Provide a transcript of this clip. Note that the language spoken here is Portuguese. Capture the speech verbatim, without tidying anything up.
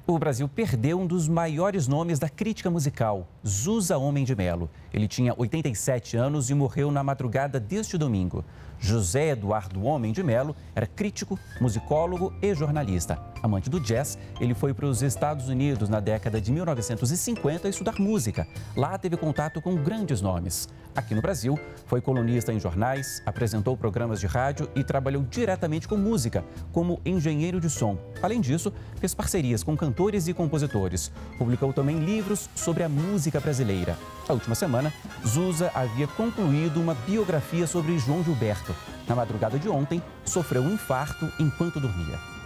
O Brasil perdeu um dos maiores nomes da crítica musical, Zusa Homem de Melo. Ele tinha oitenta e sete anos e morreu na madrugada deste domingo. José Eduardo Homem de Melo era crítico, musicólogo e jornalista. Amante do jazz, ele foi para os Estados Unidos na década de mil novecentos e cinquenta estudar música. Lá teve contato com grandes nomes. Aqui no Brasil, foi colunista em jornais, apresentou programas de rádio e trabalhou diretamente com música, como engenheiro de som. Além disso, fez parcerias com cantores e compositores. Publicou também livros sobre a música brasileira. Na última semana, Zusa havia concluído uma biografia sobre João Gilberto. Na madrugada de ontem, sofreu um infarto enquanto dormia.